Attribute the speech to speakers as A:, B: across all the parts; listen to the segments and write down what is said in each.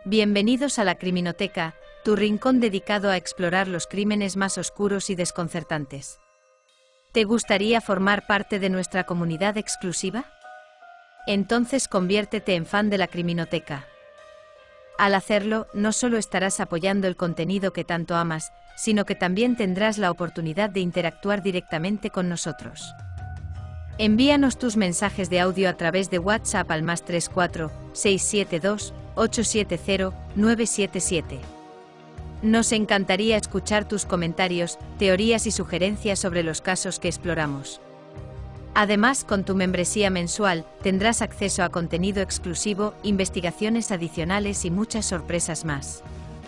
A: Bienvenidos a la Criminoteca, tu rincón dedicado a explorar los crímenes más oscuros y desconcertantes. ¿Te gustaría formar parte de nuestra comunidad exclusiva? Entonces conviértete en fan de la Criminoteca. Al hacerlo, no solo estarás apoyando el contenido que tanto amas, sino que también tendrás la oportunidad de interactuar directamente con nosotros. Envíanos tus mensajes de audio a través de WhatsApp al +34 672 870 977. Nos encantaría escuchar tus comentarios, teorías y sugerencias sobre los casos que exploramos. Además, con tu membresía mensual, tendrás acceso a contenido exclusivo, investigaciones adicionales y muchas sorpresas más.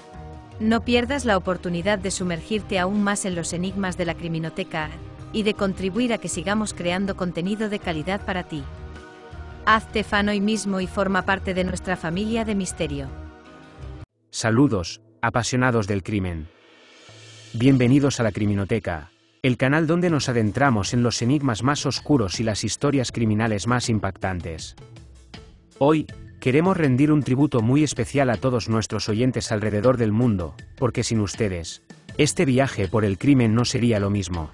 A: No pierdas la oportunidad de sumergirte aún más en los enigmas de la Criminoteca y de contribuir a que sigamos creando contenido de calidad para ti. Hazte fan hoy mismo y forma parte de nuestra familia de misterio.
B: Saludos, apasionados del crimen. Bienvenidos a la Criminoteca, el canal donde nos adentramos en los enigmas más oscuros y las historias criminales más impactantes. Hoy, queremos rendir un tributo muy especial a todos nuestros oyentes alrededor del mundo, porque sin ustedes, este viaje por el crimen no sería lo mismo.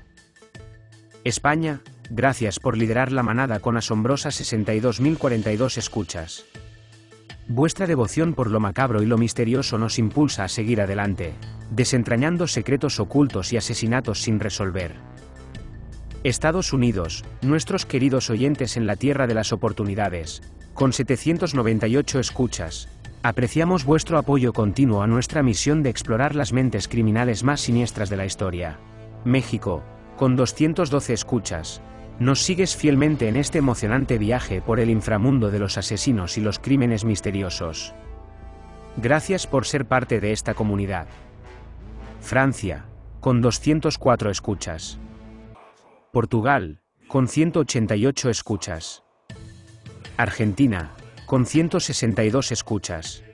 B: España, gracias por liderar la manada con asombrosas 62.042 escuchas. Vuestra devoción por lo macabro y lo misterioso nos impulsa a seguir adelante, desentrañando secretos ocultos y asesinatos sin resolver. Estados Unidos, nuestros queridos oyentes en la tierra de las oportunidades, con 798 escuchas, apreciamos vuestro apoyo continuo a nuestra misión de explorar las mentes criminales más siniestras de la historia. México, con 212 escuchas, nos sigues fielmente en este emocionante viaje por el inframundo de los asesinos y los crímenes misteriosos. Gracias por ser parte de esta comunidad. Francia, con 204 escuchas. Portugal, con 188 escuchas. Argentina, con 162 escuchas.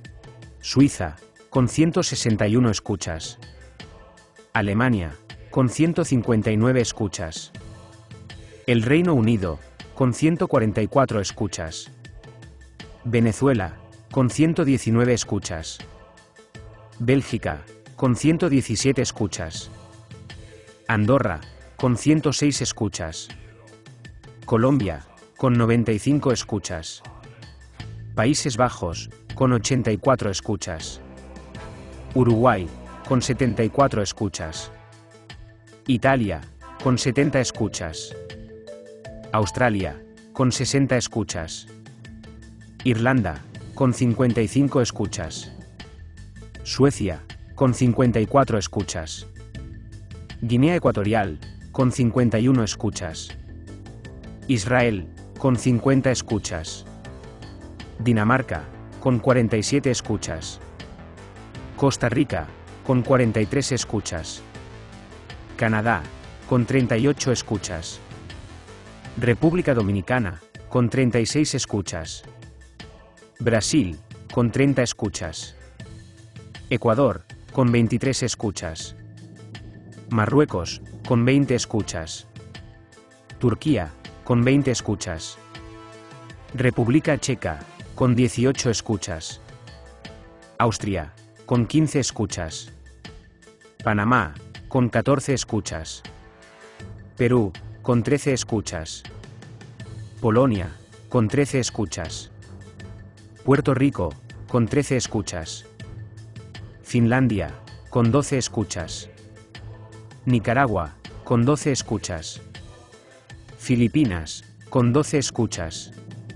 B: Suiza, con 161 escuchas. Alemania, con 159 escuchas. El Reino Unido, con 144 escuchas. Venezuela, con 119 escuchas. Bélgica, con 117 escuchas. Andorra, con 106 escuchas. Colombia, con 95 escuchas. Países Bajos, con 84 escuchas. Uruguay, con 74 escuchas. Italia, con 70 escuchas. Australia, con 60 escuchas. Irlanda, con 55 escuchas. Suecia, con 54 escuchas. Guinea Ecuatorial, con 51 escuchas. Israel, con 50 escuchas. Dinamarca, con 47 escuchas. Costa Rica, con 43 escuchas. Canadá, con 38 escuchas. República Dominicana, con 36 escuchas. Brasil, con 30 escuchas. Ecuador, con 23 escuchas. Marruecos, con 20 escuchas. Turquía, con 20 escuchas. República Checa, con 18 escuchas. Austria, con 15 escuchas. Panamá, con 14 escuchas. Perú, con 13 escuchas. Polonia, con 13 escuchas. Puerto Rico, con 13 escuchas. Finlandia, con 12 escuchas. Nicaragua, con 12 escuchas. Filipinas, con 12 escuchas.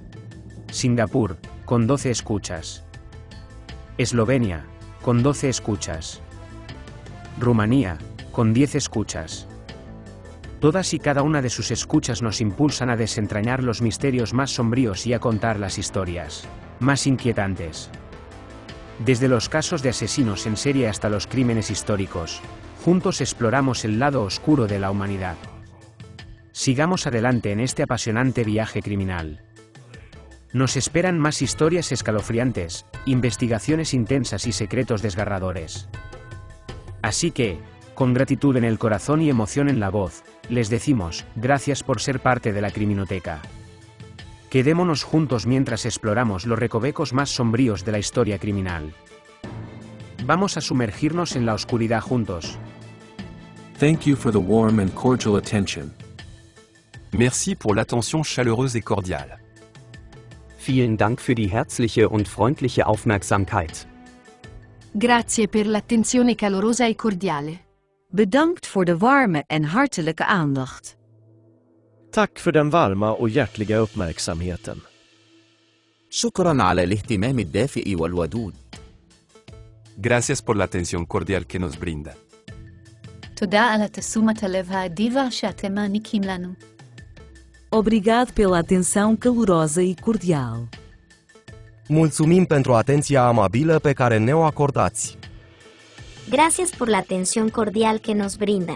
B: Singapur, con 12 escuchas. Eslovenia, con 12 escuchas. Rumanía, con 10 escuchas. Todas y cada una de sus escuchas nos impulsan a desentrañar los misterios más sombríos y a contar las historias más inquietantes. Desde los casos de asesinos en serie hasta los crímenes históricos, juntos exploramos el lado oscuro de la humanidad. Sigamos adelante en este apasionante viaje criminal. Nos esperan más historias escalofriantes, investigaciones intensas y secretos desgarradores. Así que, con gratitud en el corazón y emoción en la voz, les decimos, gracias por ser parte de la Criminoteca. Quedémonos juntos mientras exploramos los recovecos más sombríos de la historia criminal. Vamos a sumergirnos en la oscuridad juntos.
C: Thank you for the warm and cordial attention.
D: Merci pour l'attention chaleureuse et cordiale.
E: Vielen Dank für die herzliche und freundliche Aufmerksamkeit.
F: Grazie per l'attenzione calorosa e cordiale.
A: Bedankt voor de warme en hartelijke aandacht.
G: Tack för den varma och hjärtliga uppmärksamheten.
H: شكراً على الاهتمام الدافئ والودود.
D: Gracias por la atención cordial que nos brinda.
I: תודה על תשומת הלב האדיבה שאתם מעניקים לנו.
J: Obrigado pela atenção calorosa e cordial.
K: Mulțumim pentru atenția amabilă pe care ne-o acordați.
L: Gracias por la atención cordial que nos brindan.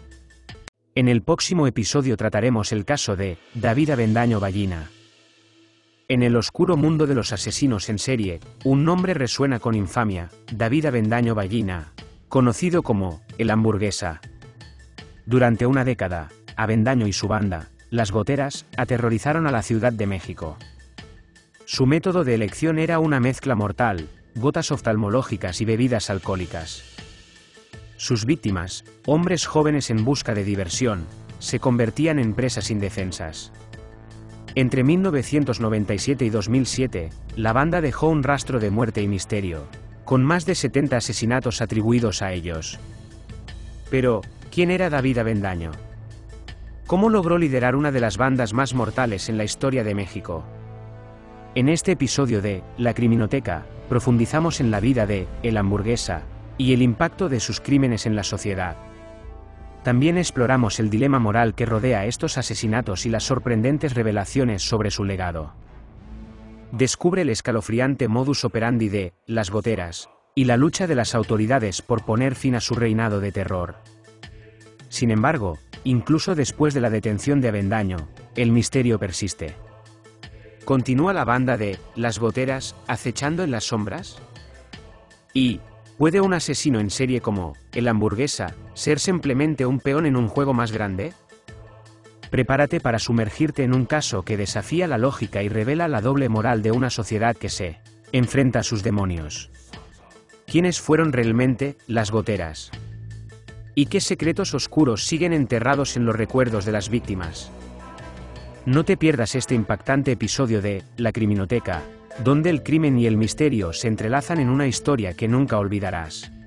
B: En el próximo episodio trataremos el caso de David Avendaño Ballina. En el oscuro mundo de los asesinos en serie, un nombre resuena con infamia: David Avendaño Ballina, conocido como el Hamburguesa. Durante una década, Avendaño y su banda, las Goteras, aterrorizaron a la Ciudad de México. Su método de elección era una mezcla mortal: gotas oftalmológicas y bebidas alcohólicas. Sus víctimas, hombres jóvenes en busca de diversión, se convertían en presas indefensas. Entre 1997 y 2007, la banda dejó un rastro de muerte y misterio, con más de 70 asesinatos atribuidos a ellos. Pero, ¿quién era David Avendaño? ¿Cómo logró liderar una de las bandas más mortales en la historia de México? En este episodio de La Criminoteca, profundizamos en la vida de El Hamburguesa y el impacto de sus crímenes en la sociedad. También exploramos el dilema moral que rodea estos asesinatos y las sorprendentes revelaciones sobre su legado. Descubre el escalofriante modus operandi de Las Goteras y la lucha de las autoridades por poner fin a su reinado de terror. Sin embargo, incluso después de la detención de Avendaño, el misterio persiste. ¿Continúa la banda de Las Goteras acechando en las sombras? ¿Y puede un asesino en serie como El Hamburguesa ser simplemente un peón en un juego más grande? Prepárate para sumergirte en un caso que desafía la lógica y revela la doble moral de una sociedad que se enfrenta a sus demonios. ¿Quiénes fueron realmente Las Goteras? ¿Y qué secretos oscuros siguen enterrados en los recuerdos de las víctimas? No te pierdas este impactante episodio de La Criminoteca, donde el crimen y el misterio se entrelazan en una historia que nunca olvidarás.